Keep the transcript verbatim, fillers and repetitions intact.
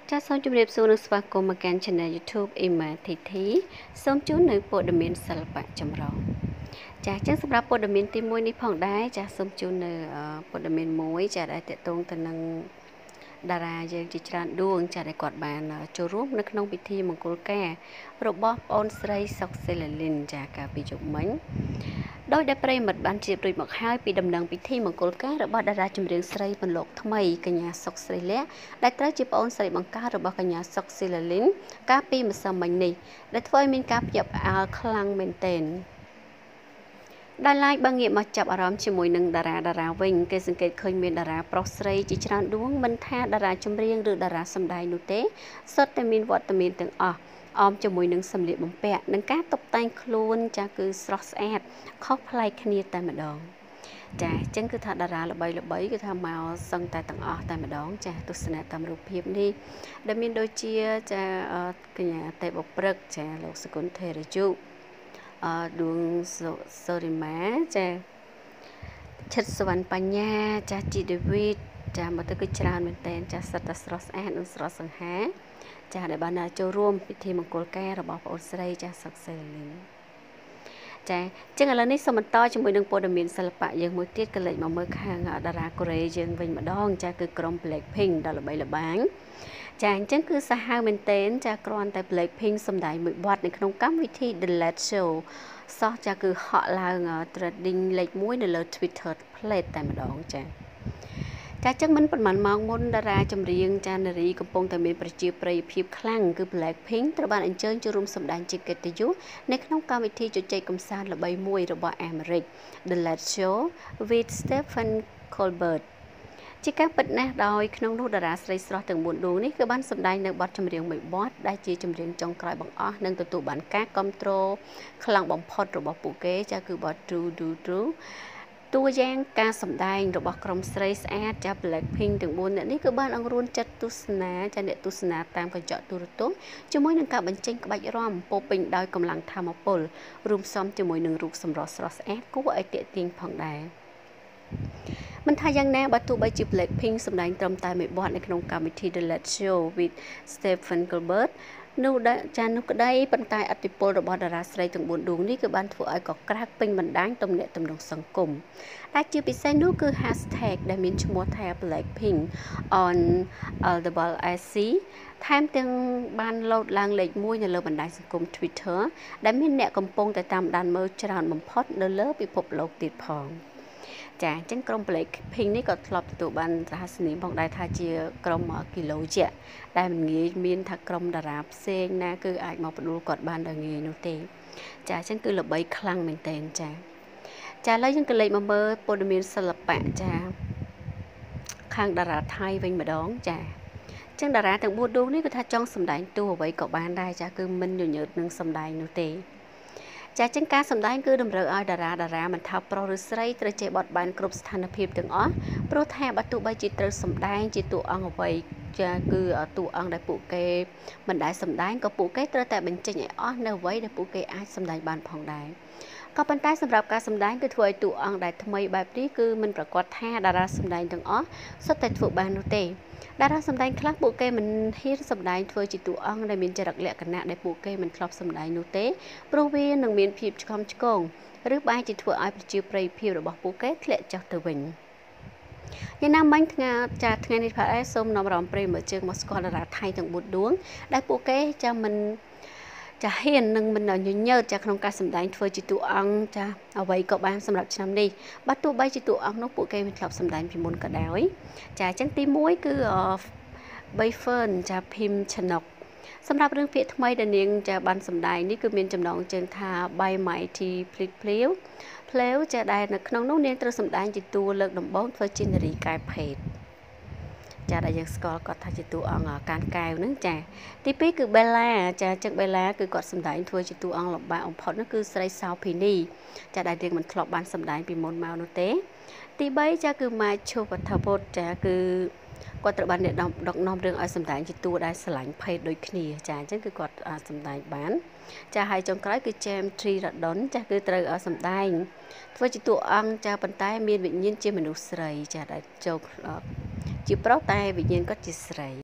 ចាសសូមជម្រាបសួរនិងស្វាគមន៍មកកាន់ Channel YouTube អ៊ីម៉ាធីធីសូមជូននៅព័ត៌មានសិល្បៈចម្រុះចាសអញ្ចឹងសម្រាប់ព័ត៌មានទីមួយនេះផងដែរចាសសូមជូននៅព័ត៌មានមួយចាសដែលតកតងទៅនឹងតារាយើងជាច្រើនដួងចាសដែលគាត់បានចូលរួមនៅក្នុងពិធីមង្គលការរបស់ប្អូនស្រីសុកសេឡាលីនចាសកាលពីយប់មិញដោយដែលប្រិមិត្តបានជៀបរួចមកហើយពីដំណឹងពិធីមង្គលការរបស់តារាចម្រៀងស្រីពន្លកថ្មីកញ្ញាសុកស្រីលក្ខដែលត្រូវជាប្អូនស្រីបង្ការរបស់កញ្ញាសុកសេឡាលីនកាលពីម្សិលមិញនេះដែលធ្វើឲ្យមានការភ្ញាក់ផ្អើលខ្លាំងមែនទែនដែលឡាយបើងាកមកចាប់អារម្មណ៍ជាមួយនឹងតារាតារាវិញគេសង្កេតឃើញមានតារាប្រុសស្រីជាច្រើនដួងមិនថាតារាចម្រៀងឬតារាសម្ដែងនោះទេសុទ្ធតែមានវត្តមានទាំងអស់អមជាមួយនឹងសម្លៀកបំពាក់និងការតុបតែងខ្លួនចាគឺស្រស់ស្អាតខុសប្លែកគ្នាតែម្ដងចាអញ្ចឹងគឺថាតារាល្បីល្បីគឺថាមកសឹងតែទាំងអស់តែម្ដងចាទស្សនៈតាមរូបភាពនេះដែលមានដូចជាចាកញ្ញាទេពបុព្រឹកចាលោកសកុនថេរជុអឺដួងសូរីម៉ាចាឈិតសវណ្ណបញ្ញាចាជីដេវីតចាមកទៅគឺច្រើនមែនតើចាសិតតែស្រស់ស្អាតនិងស្រស់សង្ហាចាដែលបានចូលរួមពិធីមង្គលការរបស់ប្អូនស្រីចាសុកសេឡាលីនចាអញ្ចឹងឥឡូវនេះសូមបន្តជាមួយនឹងព័ត៌មានសិល្បៈយើងមួយទៀតក៏លេចមកមើលខាងតារាកូរ៉េយើងវិញម្ដងចាគឺក្រុម Blackpink ដ៏ល្បីល្បាញចាអញ្ចឹងគឺសាហាវមែនទែនចាគ្រាន់តែ Blackpink សម្ដែងមួយបទនៅក្នុងកម្មវិធី The Late Show សោះចាគឺហក់ឡើង trending លេខមួយនៅលើ Twitter ផ្លេតតែម្ដងចាចាចឹងមិនប៉ុន្មានម៉ោងមុនតារាចម្រៀងចានារីកំពុងតែមានប្រជាប្រិយភាពខ្លាំងគឺ Blackpink ត្រូវបានអញ្ជើញចូលរួមសម្ដែងជាកិត្តិយសនៅក្នុងកម្មវិធីជជែកកម្សាន្តល្បីមួយរបស់អាមេរិក The Late Show with Stephen Colbert ជាការពិតណាស់ដោយក្នុងនោះតារាស្រីស្រស់ទាំងបួនដួងនេះគឺបានសម្ដែងនៅបទចម្រៀងមួយបទដែលជាចម្រៀងចុងក្រោយបង្អស់និងទទួលបានការគាំទ្រខ្លាំងបំផុតរបស់ពួកគេចាគឺបទ True Do Trueតួយ៉ាងការសម្ដែងរបស់ក្រុមស្រីស្អាតចា Blackpink ទាំងបួនអ្នកនេះគឺបានអង្រួនចិត្តទស្សនាចាអ្នកទស្សនាតាមកញ្ចក់ទូរទស្សន៍ជាមួយនឹងការបញ្ចេញក្បាច់រាំពោពេញដោយកម្លាំងថាមពលរួមផ្សំជាមួយនឹងរូបសម្រស់ស្រស់ស្អាតគួរឲ្យទាក់ទាញផងដែរមិនថាយ៉ាងណាបើទោះបីជា Blackpink សម្ដែងត្រឹមតែមួយបទនៅក្នុងកម្មវិធី The Late Show with Stephen Colbert នោះចានោះក្តីប៉ុន្តែឥទ្ធិពលរបស់តារាស្រីទាំងបួនដួងនេះគឺបានធ្វើឲ្យកក្រាកពេញបណ្ដាញទំនាក់ទំនងសង្គមដែលជាពិសេសនោះគឺ hashtag ដែលមានឈ្មោះថា Blackpink on Audible អេស ស៊ី ថែមទាំងបានលោតឡើងលេខមួយនៅលើបណ្ដាញសង្គម Twitter ដែលមានអ្នកកំពុងតែតាមដានមើលច្រើនបំផុតនៅលើពិភពលោកទៀតផងចាអញ្ចឹងក្រុម Blackpink នេះក៏ធ្លាប់ទទួលបានរហស្សនាមផងដែរថាជាក្រុមគីឡូយៈដែលមិនងាយមានថាក្រុមតារាផ្សេងណាគឺអាចមកផ្ដួលគាត់បានដោយងាយនោះទេចាអញ្ចឹងគឺល្បីខ្លាំងមែនទែនចាចាឥឡូវយើងក៏លេខមកមើលព័ត៌មានសិល្បៈចាខាងតារាថៃវិញម្ដងចាអញ្ចឹងតារាទាំងបួនដួងនេះគឺថាចង់សម្ដែងតួអ្វីក៏បានដែរចាគឺមិនញញើតនឹងសម្ដែងនោះទេចាចឹងការសម្ដែងគឺតម្រូវឲ្យតារាតារាមិនថាប្រុសឬស្រីត្រូវចេះបត់បែនគ្រប់ស្ថានភាពទាំងអស់ព្រោះថាបើទោះបីជាត្រូវសម្ដែងជាតួអង្គអ្វីចាគឺតួអង្គដែលពួកគេមិនដែលសម្ដែងក៏ពួកគេត្រូវតែបញ្ចេញឲ្យអស់នៅអ្វីដែលពួកគេអាចសម្ដែងបានផងដែរក៏ប៉ុន្តែសម្រាប់ការសម្ដែងគឺធ្វើឲ្យតួអង្គដែលថ្មីបែបនេះគឺមិនប្រកាសថាតារាសម្ដែងទាំងអស់សុទ្ធតែធ្វើបាននោះទេតារាសម្ដែងខ្លះពួកគេមិនហ៊ានសម្ដែងធ្វើជាតួអង្គដែលមានចរិតលក្ខណៈដែលពួកគេមិនធ្លាប់សម្ដែងនោះទេព្រោះវានឹងមានភាពឆ្កំឆ្គងឬបែរជាធ្វើឲ្យប្រជាប្រិយភាពរបស់ពួកគេធ្លាក់ចុះទៅវិញយ៉ាងណាមិញថ្ងៃចាថ្ងៃនេះផាអេសូមនាំរំប្រិយមើលជើងមកស្គាល់តារាថៃទាំងបួនដួងដែលពួកគេចាំមិនចាហ៊ាននឹងមិនញញើតចាក្នុងការសម្ដែងធ្វើជាតួអង្គចាអ្វីក៏បានសម្រាប់ឆ្នាំនេះបើទោះបីជាតួអង្គនោះពួកគេមិនធ្លាប់សម្ដែងពីមុនក៏ដោយចាអញ្ចឹងទីមួយគឺបីហ្វឺនចាភីមឆណុកសម្រាប់រឿងពាក្យថ្មីដែលនាងចាបានសម្ដែងនេះគឺមានចំណងជើងថា by mighty plead plew plew ចាដែលនៅក្នុងនោះនាងត្រូវសម្ដែងជាតួលើកដំបូងធ្វើជានារីកែភេទចាដែលយើងស្គាល់គាត់ថាជាតួអង្គកានកែវហ្នឹងចាទីពីរគឺ Bella ចាចឹង Bella គឺគាត់សម្ដែងធ្វើជាតួអង្គលំបាកបំផុតនោះគឺស្រីសោភីនីចាដែលយើងមិនធ្លាប់បានសម្ដែងពីមុនមកនោះទេទីបីចាគឺ Macho Patapot ចាគឺគាត់ត្រូវបានអ្នកដឹកនាំរឿងឲ្យសម្ដែងជាតួដែលស្រឡាញ់ភេទដូចគ្នាចាអញ្ចឹងគឺគាត់សម្ដែងបានចាហើយចុងក្រោយគឺ James Triradon ចាគឺត្រូវឲ្យសម្ដែងធ្វើជាតួអង្គចាប៉ុន្តែមានវិញ្ញាណជាមនុស្សស្រីចាដែលចូលជាប្រុសតែវិញ្ញាណគាត់ជាស្រី